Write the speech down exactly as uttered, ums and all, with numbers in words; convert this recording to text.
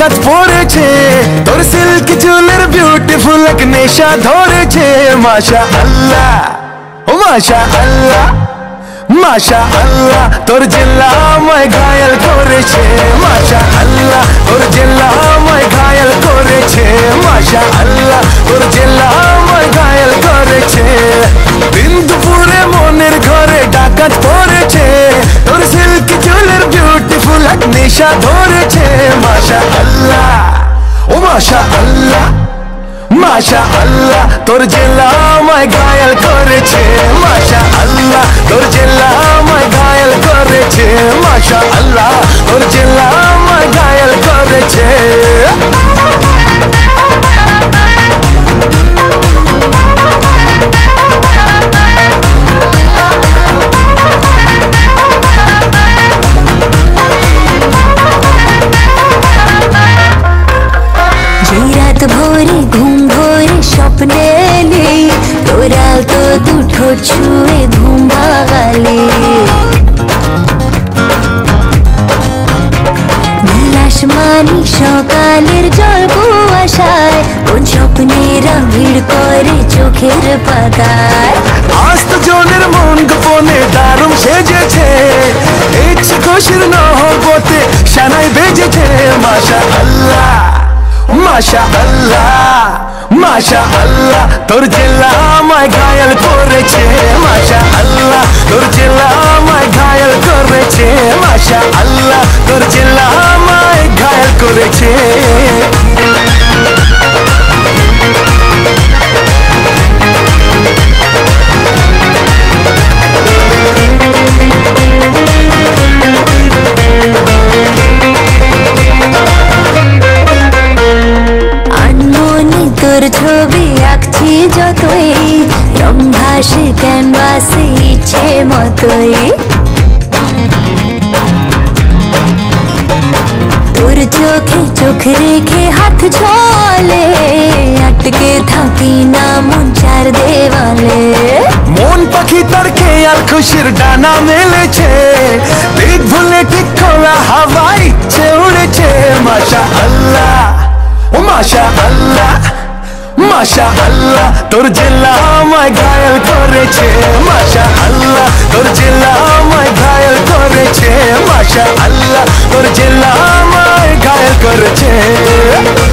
ডাকাত পড়েছে, তোর সিল্ক চুলের বিউটিফুল এক নেশা ধরেছে। মাশা আল্লাহ ও মাশা আল্লাহ মাশা আল্লাহ, তোর জেল্লা আমায় ঘায়াল করেছে। মাশা আল্লাহ, তোর জেল্লা আমায় ঘায়াল করেছে। মাশা আল্লাহ, তোর জেল্লা আমায় ঘায়াল করেছে। দিন দুপুরে মনের ঘরে ডাকাত পড়েছে, তোর সিল্ক চুলের বিউটিফুল এক নেশা ধরেছে। মাশা আল্লাহ ও মাশা আল্লাহ মাশা আল্লাহ, তোর জেল্লা আমায় ঘায়াল করেছে। মাশা আল্লাহ, তোর জেল্লা আমায় ঘায়াল করেছে। মাশা আল্লাহ, তোর জেল্লা আমায় ঘায়াল করেছে। রাত ভোরে ঘুম ভোরে স্বপ্নে এলে, তোরা তো দুটো ছুঁয়ে ঘুম ভাগালে। নীলাশমানি সকালের জল কুয়াশায়, কোন স্বপ্নেরা ভিড় করে চোখের পাতায়। আজ তো জনের মন গোপনে দারুণ সেজেছে, ইচ্ছে খুশির নহবতে শানাই বেজেছে। মাশা আল্লাহ মাশা আল্লাহ মাশা আল্লাহ, তোর জেল্লা আমায় ঘায়াল করেছে। মাশা আল্লাহ, তোর জেল্লা আমায় ঘায়াল করেছে। মাশা আল্লাহ, তোর জেল্লা আমায় ঘায়াল করেছে। তোর ছবি আঁকছি যতই, রং ভাসে ক্যানভাসে ইচ্ছে মতোই। তোর চোখে চোখ রেখে হাত ঝলে, আটকে থাকি না মন চার দেওয়ালে। মন পাখি তার খেয়াল খুশির ডানা মেলেছে, দিক ভুলে ঠিক খোলা হাওয়া ইচ্ছে উড়েছে। মাশা আল্লাহ ও মাশা আল্লাহ মাশা আল্লাহ, তোর জেল্লা আমায় ঘায়াল করেছে। মাশা আল্লাহ, তোর জেল্লা আমায় ঘায়াল করেছে। মাশা আল্লাহ, তোর জেল্লা আমায় ঘায়াল করেছে।